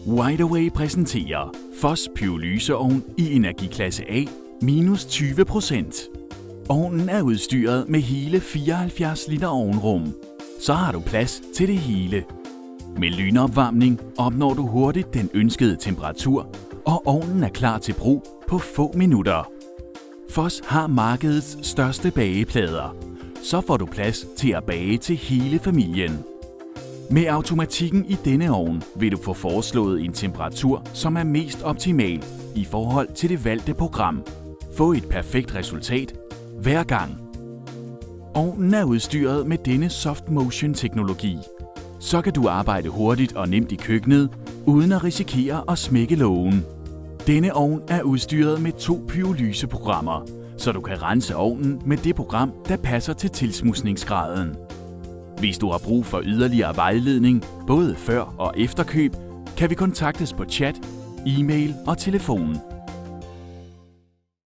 WideAway præsenterer Foss pyrolyseovn i energiklasse A minus 20%. Ovnen er udstyret med hele 74 liter ovnrum, så har du plads til det hele. Med lynopvarmning opnår du hurtigt den ønskede temperatur, og ovnen er klar til brug på få minutter. Foss har markedets største bageplader, så får du plads til at bage til hele familien. Med automatikken i denne ovn vil du få foreslået en temperatur, som er mest optimal i forhold til det valgte program. Få et perfekt resultat hver gang. Ovnen er udstyret med denne Soft Motion teknologi. Så kan du arbejde hurtigt og nemt i køkkenet, uden at risikere at smække lågen. Denne ovn er udstyret med 2 pyrolyseprogrammer, så du kan rense ovnen med det program, der passer til tilsmusningsgraden. Hvis du har brug for yderligere vejledning, både før og efter køb, kan vi kontaktes på chat, e-mail og telefon.